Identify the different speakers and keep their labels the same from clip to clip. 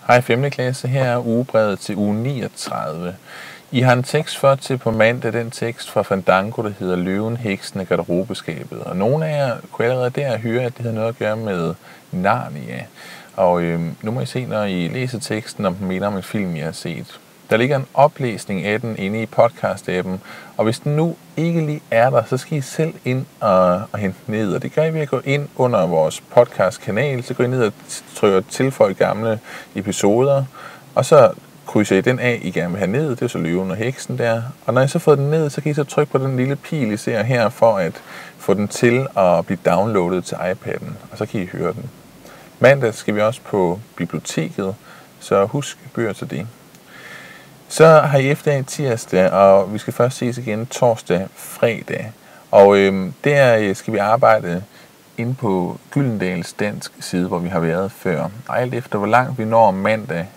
Speaker 1: Hej 5. klasse, her er ugebrevet til uge 39. I har en tekst for til på mandag, den tekst fra Fandango, der hedder Løven, Heksen og Garderobeskabet. Og nogle af jer kunne allerede der høre, at det havde noget at gøre med Narnia. Og nu må I se, når I læser teksten, om den minder om en film, I har set. Der ligger en oplæsning af den inde i podcast-appen, og hvis den nu ikke lige er der, så skal I selv ind og hente den ned. Og det gør I ved at gå ind under vores podcast-kanal, så går I ned og trykker tilføj gamle episoder, og så krydser I den af, I gerne vil have ned. Det er så Løven og Heksen der. Og når I så får den ned, så kan I så trykke på den lille pil, I ser her, for at få den til at blive downloadet til iPad'en, og så kan I høre den. Mandag skal vi også på biblioteket, så husk bøger til det. Så har I eftermiddag tirsdag, og vi skal først ses igen torsdag, fredag. Og der skal vi arbejde inde på Gyldendals dansk side, hvor vi har været før. Og alt efter hvor langt vi når mandag,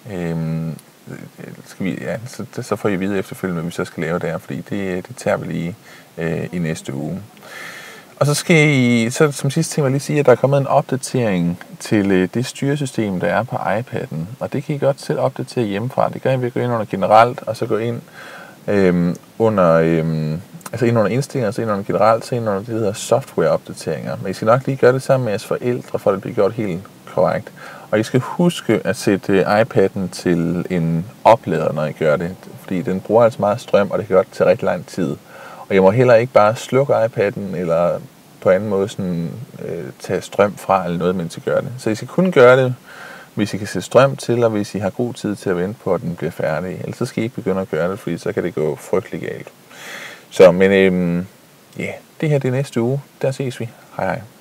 Speaker 1: så får I vide efterfølgende, hvad vi så skal lave der, fordi det tager vi lige i næste uge. Og så skal I, så som sidste ting vil jeg lige sige, at der er kommet en opdatering til det styresystem, der er på iPad'en. Og det kan I godt selv opdatere hjemmefra. Det gør I ved at gå ind under generelt, og så gå ind under indstillinger, så ind under generelt, så ind under det, der hedder softwareopdateringer. Men I skal nok lige gøre det sammen med jeres forældre, for at det bliver gjort helt korrekt. Og I skal huske at sætte iPad'en til en oplader, når I gør det. Fordi den bruger altså meget strøm, og det kan godt tage rigtig lang tid. Og jeg må heller ikke bare slukke iPad'en, eller på anden måde sådan, tage strøm fra, eller noget, mens I gør det. Så I skal kun gøre det, hvis I kan sætte strøm til, og hvis I har god tid til at vente på, at den bliver færdig. Ellers så skal I ikke begynde at gøre det, fordi så kan det gå frygtelig galt. Så, men det her det er næste uge. Der ses vi. Hej hej.